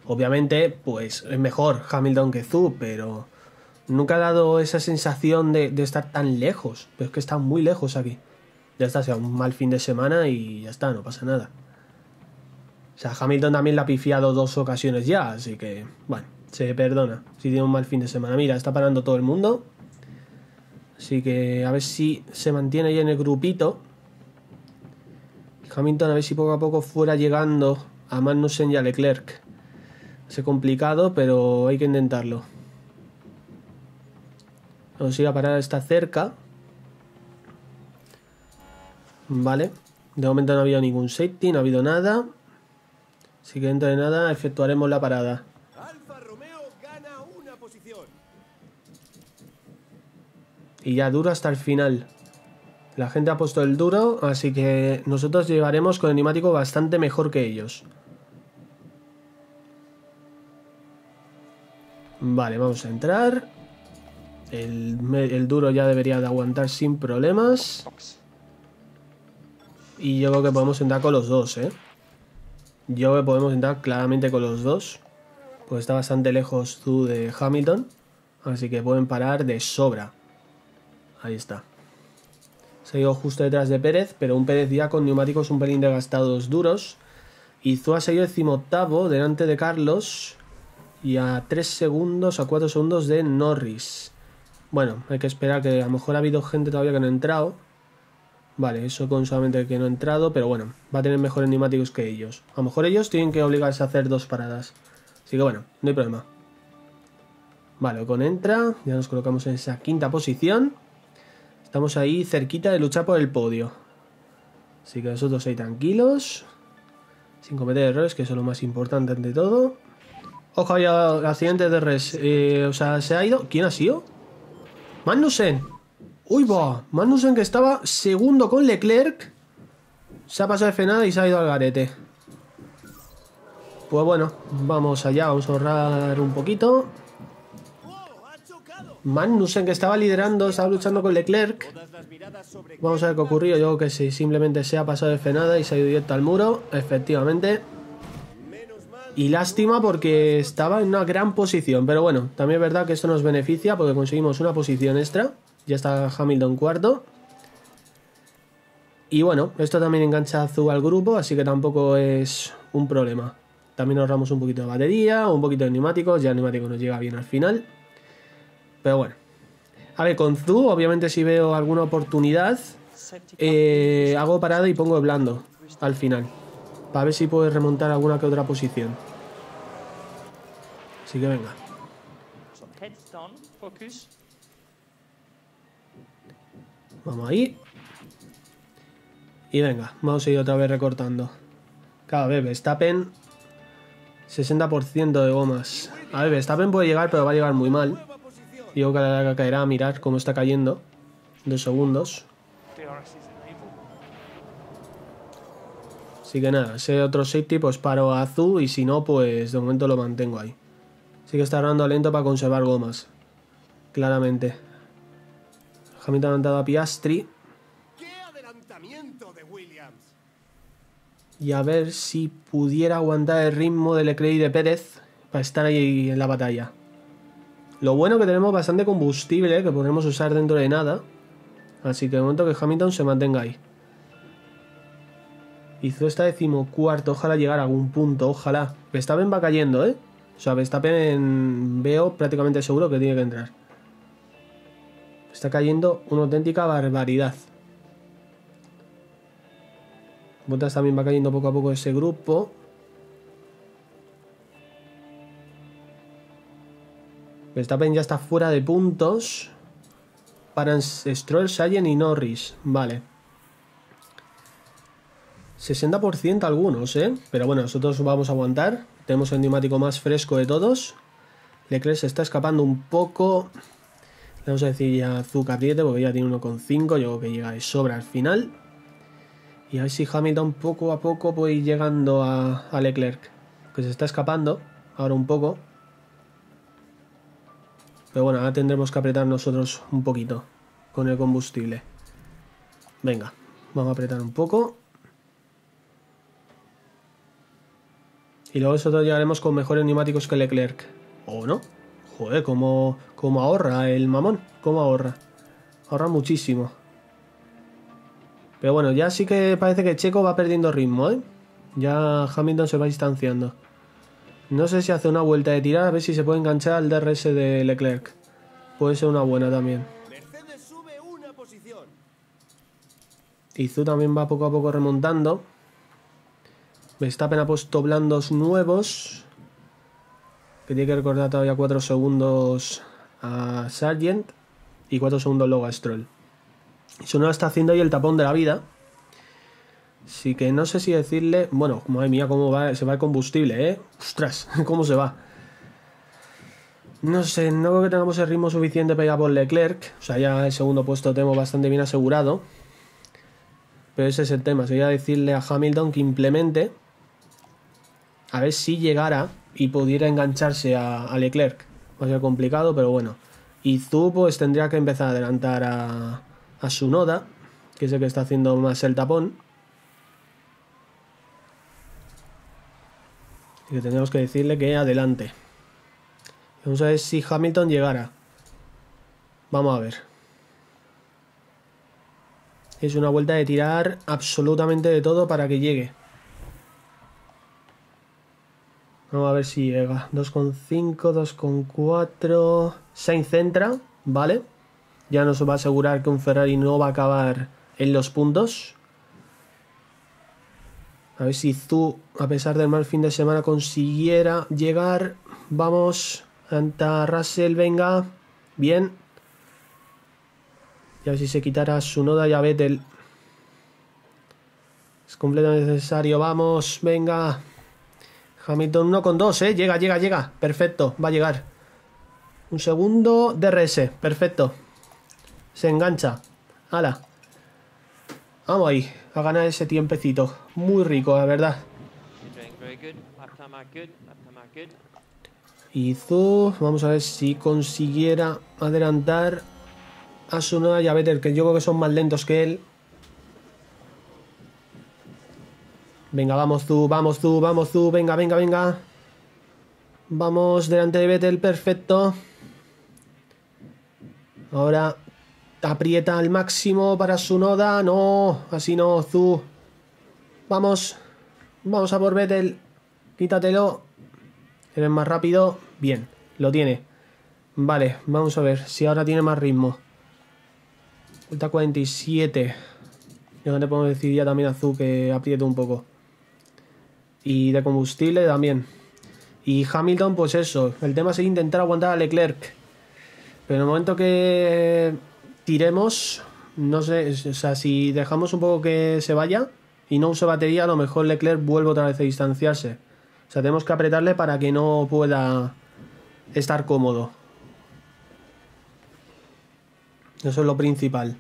Obviamente, pues es mejor Hamilton que Zhou, pero nunca ha dado esa sensación de estar tan lejos. Pero es que está muy lejos aquí. Ya está, sea un mal fin de semana y ya está, no pasa nada. O sea, Hamilton también la ha pifiado 2 ocasiones ya, así que, bueno, se perdona si tiene un mal fin de semana. Mira, está parando todo el mundo. Así que a ver si se mantiene ahí en el grupito. Hamilton a ver si poco a poco fuera llegando a Magnussen y a Leclerc. Es complicado, pero hay que intentarlo. Vamos a ir a parar, está cerca. Vale. De momento no ha habido ningún safety, no ha habido nada. Así que dentro de nada efectuaremos la parada. Alfa Romeo gana una posición. Y ya duro hasta el final. La gente ha puesto el duro, así que nosotros llegaremos con el neumático bastante mejor que ellos. Vale, vamos a entrar. El duro ya debería de aguantar sin problemas. Y yo creo que podemos entrar con los dos, ¿eh? Yo creo que podemos entrar claramente con los dos. Pues está bastante lejos tú de Hamilton. Así que pueden parar de sobra. Ahí está. Se ha ido justo detrás de Pérez, pero un Pérez ya con neumáticos un pelín desgastados duros. Y Zhou ha seguido 18º delante de Carlos. Y a 3 segundos, a 4 segundos de Norris. Bueno, hay que esperar, que a lo mejor ha habido gente todavía que no ha entrado. Vale, eso con solamente el que no ha entrado, pero bueno, va a tener mejores neumáticos que ellos. A lo mejor ellos tienen que obligarse a hacer 2 paradas. Así que bueno, no hay problema. Vale, Ocon entra, ya nos colocamos en esa 5ª posición. Estamos ahí cerquita de luchar por el podio. Así que nosotros ahí tranquilos, sin cometer errores, que eso es lo más importante ante todo. Ojo, había accidente de res. O sea, se ha ido. ¿Quién ha sido? Magnussen. Uy, va. Magnussen, que estaba segundo con Leclerc, se ha pasado de frenada y se ha ido al garete. Pues bueno, vamos allá. Vamos a ahorrar un poquito. Magnussen, que estaba liderando, estaba luchando con Leclerc. Vamos a ver qué ha ocurrido. Yo creo que sí, simplemente se ha pasado de frenada y se ha ido directo al muro. Efectivamente. Y lástima porque estaba en una gran posición. Pero bueno, también es verdad que esto nos beneficia porque conseguimos una posición extra. Ya está Hamilton cuarto. Y bueno, esto también engancha a Zhou al grupo, así que tampoco es un problema. También ahorramos un poquito de batería, un poquito de neumáticos. Ya el neumático nos llega bien al final. Pero bueno. A ver, con Zhou, obviamente si veo alguna oportunidad, hago parada y pongo el blando al final. Para ver si puedo remontar alguna que otra posición. Así que venga. Vamos ahí. Y venga, vamos a ir otra vez recortando. Cada vez Verstappen 60% de gomas. A ver, Verstappen puede llegar, pero va a llegar muy mal. Y yo creo que caerá a mirar cómo está cayendo. 2 segundos. Así que nada, ese otro safety pues paro a Zhou y si no, pues de momento lo mantengo ahí. Sí que está rodando lento para conservar gomas. Claramente. Hamilton ha adelantado a Piastri. ¡Qué adelantamiento de Williams! Y a ver si pudiera aguantar el ritmo de Leclerc y de Pérez para estar ahí en la batalla. Lo bueno que tenemos bastante combustible que podremos usar dentro de nada. Así que de momento que Hamilton se mantenga ahí. Y Zhou está 14º, ojalá llegar a algún punto, ojalá. Verstappen va cayendo, ¿eh? O sea, Verstappen veo prácticamente seguro que tiene que entrar. Está cayendo una auténtica barbaridad. Bottas también va cayendo poco a poco ese grupo. Verstappen ya está fuera de puntos. Para Stroll, Sargent y Norris. Vale. 60% algunos, ¿eh? Pero bueno, nosotros vamos a aguantar. Tenemos el neumático más fresco de todos. Leclerc se está escapando un poco. Le vamos a decir ya Zhou que apriete porque ya tiene 1,5. Yo creo que llega de sobra al final. Y a ver si Hamilton poco a poco puede ir llegando a Leclerc. Que se está escapando ahora un poco. Pero bueno, ahora tendremos que apretar nosotros un poquito con el combustible. Venga, vamos a apretar un poco. Y luego nosotros llegaremos con mejores neumáticos que Leclerc. ¿O no? Joder, cómo ahorra el mamón. Cómo ahorra. Ahorra muchísimo. Pero bueno, ya sí que parece que Checo va perdiendo ritmo, ¿eh? Ya Hamilton se va distanciando. No sé si hace una vuelta de tirar, a ver si se puede enganchar al DRS de Leclerc. Puede ser una buena también. Mercedes sube una posición. Y Zhou también va poco a poco remontando. Verstappen ha puesto blandos nuevos. Que tiene que recordar todavía 4 segundos a Sargent. Y 4 segundos luego a Stroll. Tsunoda está haciendo ahí el tapón de la vida. Así que no sé si decirle... Bueno, madre mía, cómo va, se va el combustible, ¿eh? Ostras, cómo se va. No sé, no creo que tengamos el ritmo suficiente para ir a por Leclerc. O sea, ya el segundo puesto lo tenemos bastante bien asegurado. Pero ese es el tema. Sería decirle a Hamilton que implemente... A ver si llegara y pudiera engancharse a Leclerc. Va a ser complicado, pero bueno. Y Zhou pues tendría que empezar a adelantar a Tsunoda, que es el que está haciendo más el tapón. Y que tendríamos que decirle que adelante. Vamos a ver si Hamilton llegara. Vamos a ver. Es una vuelta de tirar absolutamente de todo para que llegue. Vamos a ver si llega. 2,5, 2,4. Sainz entra, ¿vale? Ya nos va a asegurar que un Ferrari no va a acabar en los puntos. A ver si Zhou, a pesar del mal fin de semana, consiguiera llegar. Vamos. Anta Russell, venga. Bien. Y a ver si se quitara a Tsunoda y a Vettel. Es completamente necesario. Vamos, venga. Hamilton 1,2, ¿eh? Llega. Perfecto, va a llegar. Un segundo. DRS, perfecto. Se engancha. ¡Hala! Vamos ahí, a ganar ese tiempecito. Muy rico, la verdad. Y Zhou, vamos a ver si consiguiera adelantar a Tsunoda y a Vettel, que yo creo que son más lentos que él. Venga, vamos Zhou, venga. Vamos delante de Vettel, perfecto. Ahora aprieta al máximo para Tsunoda. No, así no, Zhou. Vamos a por Vettel. Quítatelo. Eres más rápido. Bien, lo tiene. Vale, vamos a ver si ahora tiene más ritmo. Vuelta 47. Ya le podemos decir ya también a Zhou que apriete un poco. Y de combustible también. Y Hamilton, pues eso. El tema es intentar aguantar a Leclerc. Pero en el momento que tiremos, no sé, o sea, si dejamos un poco que se vaya y no use batería, a lo mejor Leclerc vuelve otra vez a distanciarse. O sea, tenemos que apretarle para que no pueda estar cómodo. Eso es lo principal.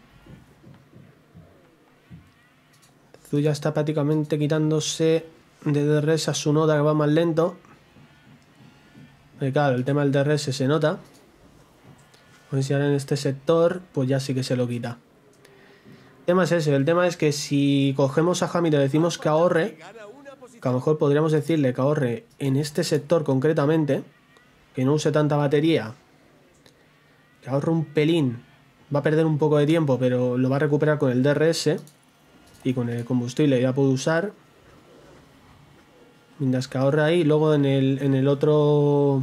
Zhou ya está prácticamente quitándose de DRS a Tsunoda, que va más lento. Claro, el tema del DRS se nota. A ver si ahora en este sector, pues ya sí que se lo quita. El tema es ese, el tema es que si cogemos a Hamilton y decimos que ahorre, que a lo mejor podríamos decirle que ahorre en este sector concretamente, que no use tanta batería, que ahorre un pelín, va a perder un poco de tiempo, pero lo va a recuperar con el DRS y con el combustible ya puede usar. Mientras que ahorra ahí, luego en el otro...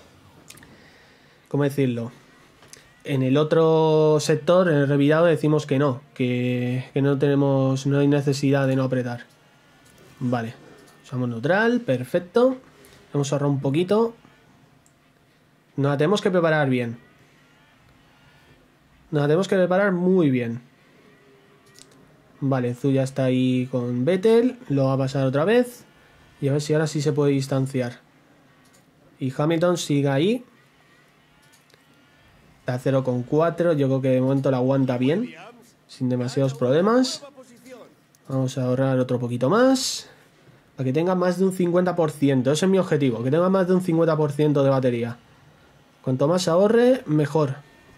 ¿Cómo decirlo? En el otro sector, en el revirado, decimos que no, que no hay necesidad de no apretar. Vale, usamos neutral, perfecto. Vamos a ahorrar un poquito. Nos la tenemos que preparar bien. Nos la tenemos que preparar muy bien. Vale, Zhou ya está ahí con Vettel. Lo va a pasar otra vez. Y a ver si ahora sí se puede distanciar. Y Hamilton sigue ahí. Está 0,4. Yo creo que de momento la aguanta bien. Sin demasiados problemas. Vamos a ahorrar otro poquito más. Para que tenga más de un 50%. Ese es mi objetivo. Que tenga más de un 50% de batería. Cuanto más ahorre, mejor.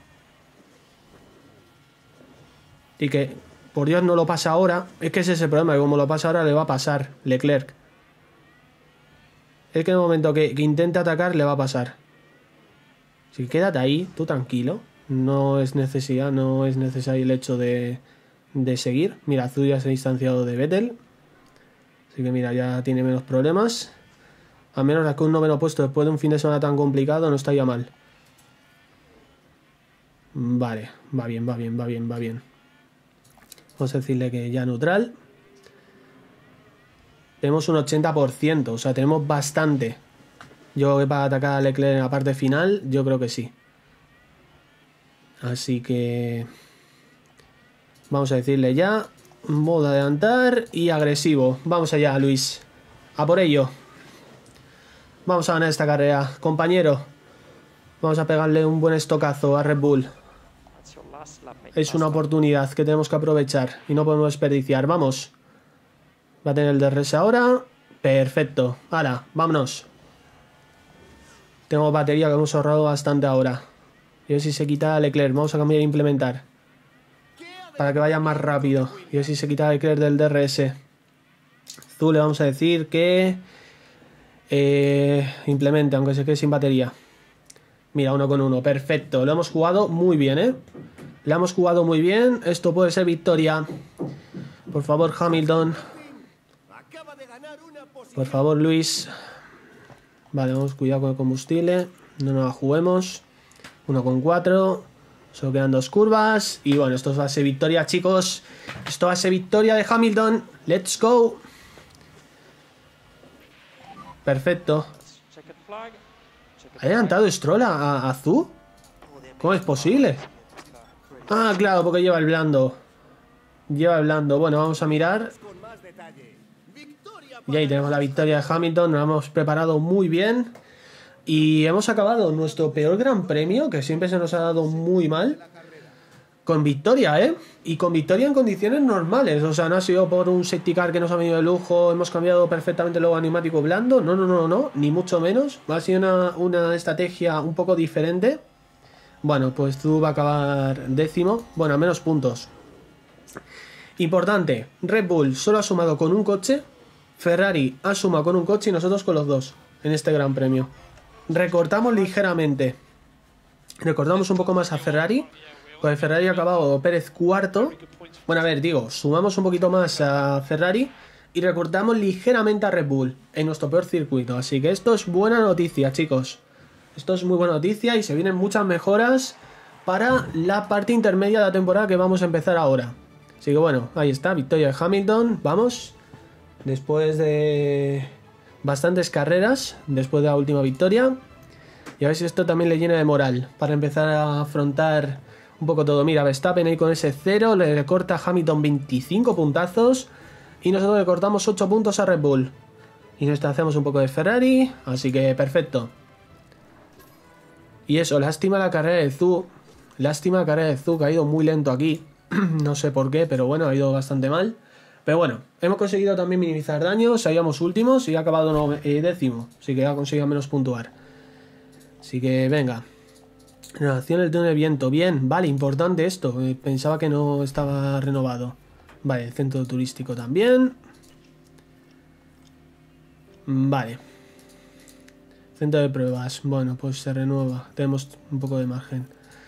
Y que, por Dios, no lo pasa ahora. Es que ese es el problema. Que como lo pasa ahora, le va a pasar Leclerc. Es que en el momento que intente atacar le va a pasar. Así que quédate ahí, tú tranquilo. No es necesario el hecho de seguir. Mira, Azul ya se ha distanciado de Vettel. Así que mira, ya tiene menos problemas. A menos que un noveno puesto después de un fin de semana tan complicado no estaría mal. Vale, va bien. Vamos a decirle que ya neutral. Tenemos un 80%, o sea, tenemos bastante. Yo creo que para atacar a Leclerc en la parte final, yo creo que sí. Así que... vamos a decirle ya. Modo adelantar y agresivo. Vamos allá, Luis. A por ello. Vamos a ganar esta carrera, compañero. Vamos a pegarle un buen estocazo a Red Bull. Es una oportunidad que tenemos que aprovechar y no podemos desperdiciar. Vamos. Va a tener el DRS ahora. Perfecto. Ahora, vámonos. Tengo batería que hemos ahorrado bastante ahora. Y a ver si se quita Leclerc. Vamos a cambiar e implementar. Para que vaya más rápido. Y a ver si se quita Leclerc del DRS. Azul le vamos a decir que... implemente, aunque se quede sin batería. Mira, 1 con 1. Perfecto. Lo hemos jugado muy bien, ¿eh? Lo hemos jugado muy bien. Esto puede ser victoria. Por favor, Hamilton. Por favor, Luis. Vale, vamos, cuidado con el combustible. No nos la juguemos. 1 con 4. Solo quedan 2 curvas. Y bueno, esto va a ser victoria, chicos. Esto va a ser victoria de Hamilton. Let's go. Perfecto. ¿Ha adelantado Stroll a Azul? ¿Cómo es posible? Ah, claro, porque lleva el blando. Lleva el blando. Bueno, vamos a mirar. Y ahí tenemos la victoria de Hamilton. Nos la hemos preparado muy bien. Y hemos acabado nuestro peor gran premio, que siempre se nos ha dado muy mal, con victoria, ¿eh? Y con victoria en condiciones normales. O sea, no ha sido por un safety car que nos ha venido de lujo. Hemos cambiado perfectamente luego a neumático blando. No, ni mucho menos. Ha sido una estrategia un poco diferente. Bueno, pues tú va a acabar décimo. Bueno, a menos puntos. Importante, Red Bull solo ha sumado con un coche. Ferrari ha sumado con un coche y nosotros con los dos en este gran premio. Recortamos ligeramente. Recortamos un poco más a Ferrari. Pues Ferrari ha acabado Pérez cuarto. Bueno, a ver, digo, sumamos un poquito más a Ferrari y recortamos ligeramente a Red Bull en nuestro peor circuito. Así que esto es buena noticia, chicos. Esto es muy buena noticia y se vienen muchas mejoras para la parte intermedia de la temporada que vamos a empezar ahora. Así que bueno, ahí está, victoria de Hamilton. Vamos. Después de bastantes carreras, después de la última victoria. Y a ver si esto también le llena de moral para empezar a afrontar un poco todo. Mira, Verstappen ahí con ese 0, le recorta a Hamilton 25 puntazos y nosotros le cortamos 8 puntos a Red Bull. Y nos hacemos un poco de Ferrari, así que perfecto. Y eso, lástima la carrera de Zhou. Lástima la carrera de Zhou, que ha ido muy lento aquí. No sé por qué, pero bueno, ha ido bastante mal. Pero bueno, hemos conseguido también minimizar daños. Salíamos últimos y ha acabado décimo. Así que ha conseguido menos puntuar. Así que venga. Renovación del túnel de viento. Bien, vale, importante esto. Pensaba que no estaba renovado. Vale, el centro turístico también. Vale. Centro de pruebas. Bueno, pues se renueva. Tenemos un poco de margen.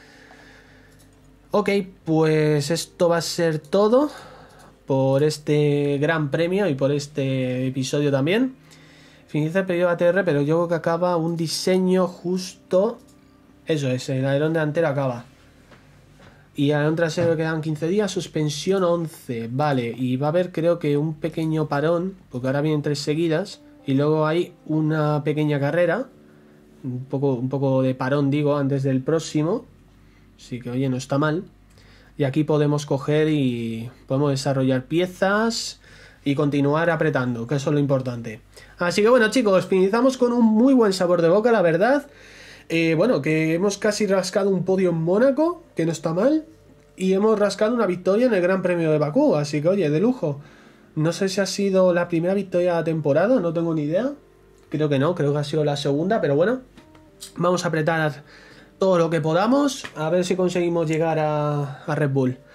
Ok, pues esto va a ser todo por este gran premio y por este episodio también. Finaliza el periodo ATR, pero yo creo que acaba un diseño justo. Eso es, el alerón delantero acaba. Y el alerón trasero quedan 15 días, suspensión 11. Vale, y va a haber creo que un pequeño parón, porque ahora vienen 3 seguidas. Y luego hay una pequeña carrera. Un poco de parón, digo, antes del próximo. Así que, oye, no está mal. Y aquí podemos coger y podemos desarrollar piezas y continuar apretando, que eso es lo importante. Así que bueno, chicos, finalizamos con un muy buen sabor de boca, la verdad. Bueno, que hemos casi rascado un podio en Mónaco, que no está mal. Y hemos rascado una victoria en el Gran Premio de Bakú, así que oye, de lujo. No sé si ha sido la primera victoria de la temporada, no tengo ni idea. Creo que no, creo que ha sido la segunda, pero bueno. Vamos a apretar todo lo que podamos, a ver si conseguimos llegar a Red Bull.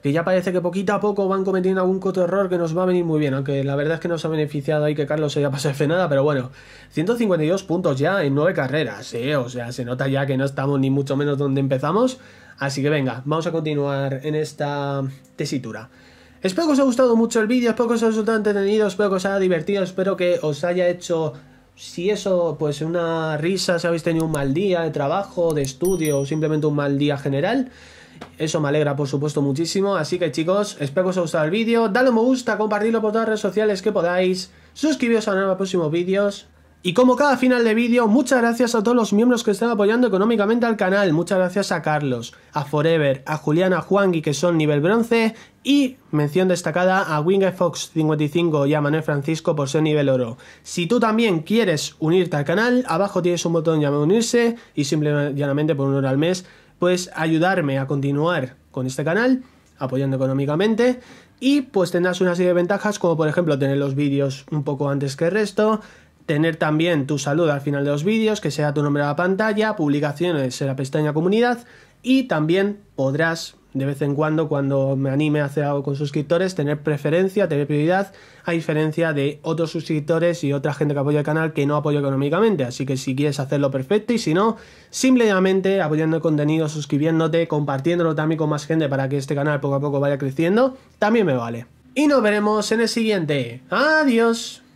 que ya parece que poquito a poco van cometiendo algún coto error que nos va a venir muy bien, aunque la verdad es que nos ha beneficiado ahí que Carlos se haya pasado de nada, pero bueno, 152 puntos ya en 9 carreras, o sea, se nota ya que no estamos ni mucho menos donde empezamos, así que venga, vamos a continuar en esta tesitura. Espero que os haya gustado mucho el vídeo, espero que os haya resultado entretenido, espero que os haya divertido, espero que os haya hecho, si eso, pues una risa, si habéis tenido un mal día de trabajo, de estudio o simplemente un mal día general. Eso me alegra por supuesto muchísimo, así que chicos, espero que os haya gustado el vídeo, dadle un me gusta, compartidlo por todas las redes sociales que podáis, suscribiros a los próximos vídeos. Y como cada final de vídeo, muchas gracias a todos los miembros que están apoyando económicamente al canal. Muchas gracias a Carlos, a Forever, a Julián, a Juangui, que son nivel bronce. Y mención destacada a WingerFox55 y a Manuel Francisco por ser nivel oro. Si tú también quieres unirte al canal, abajo tienes un botón llamado unirse y simplemente llanamente por €1 al mes puedes ayudarme a continuar con este canal, apoyando económicamente. Y pues tendrás una serie de ventajas, como por ejemplo tener los vídeos un poco antes que el resto, tener también tu saludo al final de los vídeos, que sea tu nombre a la pantalla, publicaciones en la pestaña comunidad, y también podrás de vez en cuando me anime a hacer algo con suscriptores, tener preferencia, tener prioridad, a diferencia de otros suscriptores y otra gente que apoya el canal que no apoya económicamente. Así que si quieres hacerlo, perfecto, y si no, simplemente apoyando el contenido, suscribiéndote, compartiéndolo también con más gente para que este canal poco a poco vaya creciendo, también me vale. Y nos veremos en el siguiente. ¡Adiós!